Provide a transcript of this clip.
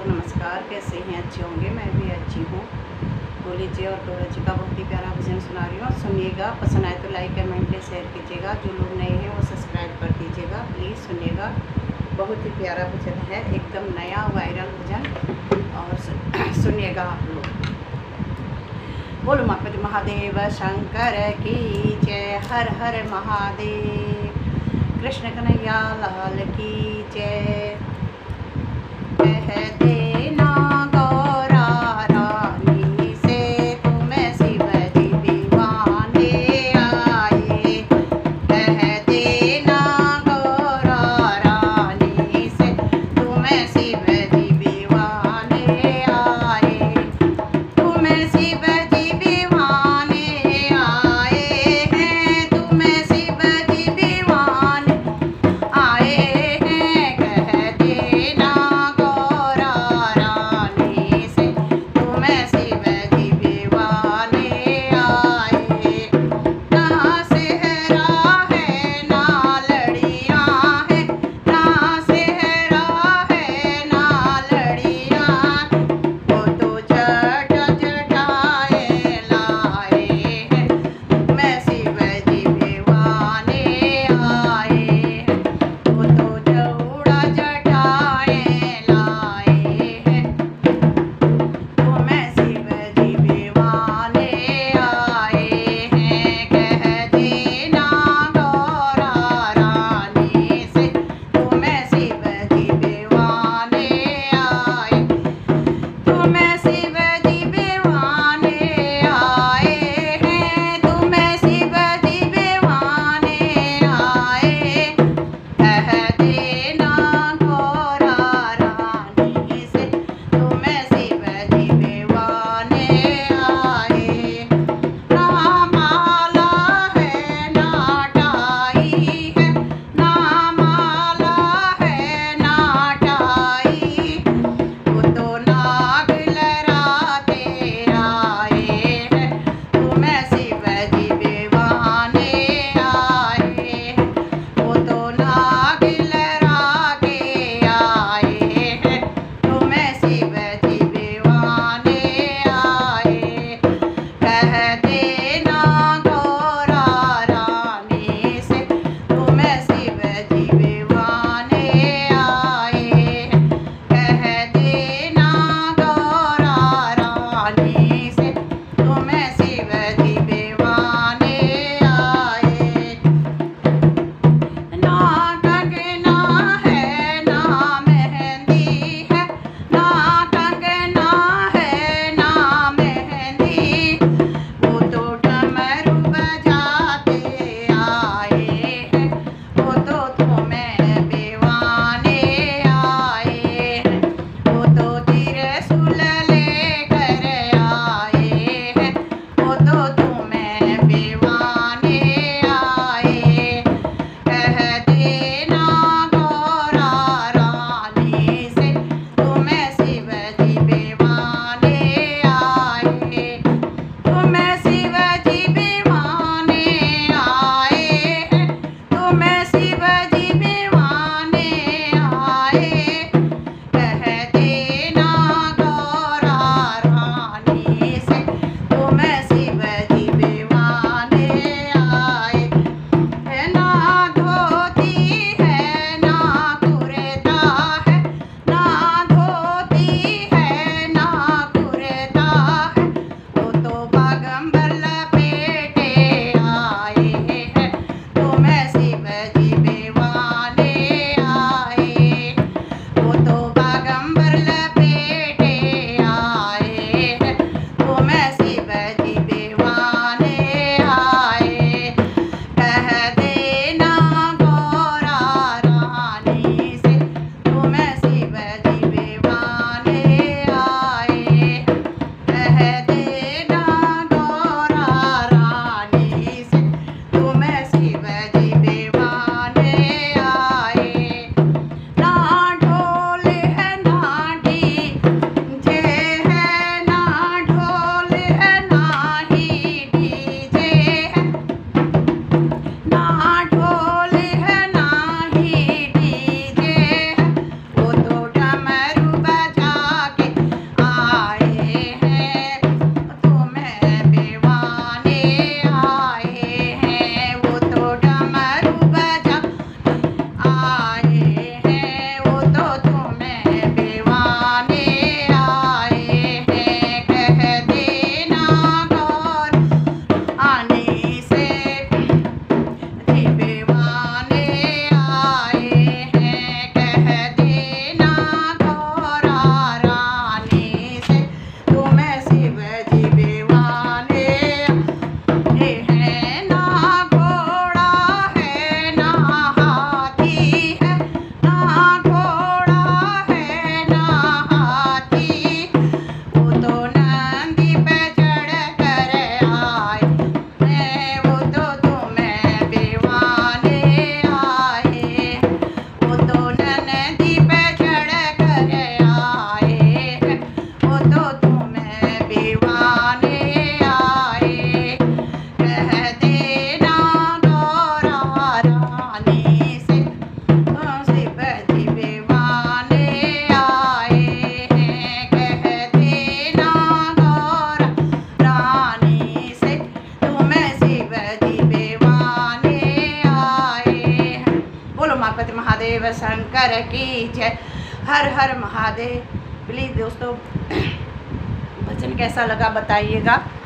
सबको नमस्कार। कैसे हैं? अच्छे होंगे। मैं भी अच्छी हूँ। भोले जी और गौरव जी का बहुत ही प्यारा भजन सुना रही हूँ। सुनिएगा, पसंद आए तो लाइक कमेंट शेयर कीजिएगा। जो लोग नए हैं वो सब्सक्राइब कर दीजिएगा। प्लीज़ सुनिएगा, बहुत ही प्यारा भजन है, एकदम नया वायरल भजन। और सुनिएगा आप लोग। बोलो उमापति महादेव शंकर की जय। हर हर महादेव। कृष्ण कन्हैया लाल की जय। कह देना गौरा रानी से तुम्हें शिव जी दीवाने आए। कह देना गौरा रानी से तुम्हें शिव जी दीवाने आए। तुम्हें शिव जी दीवाने आए हैं। तुम्हें शिव जी दीवाने आए हैं। कह देना गौरा बोलो मापति महादेव शंकर की जय। हर हर महादेव। प्लीज़ दोस्तों भजन कैसा लगा बताइएगा।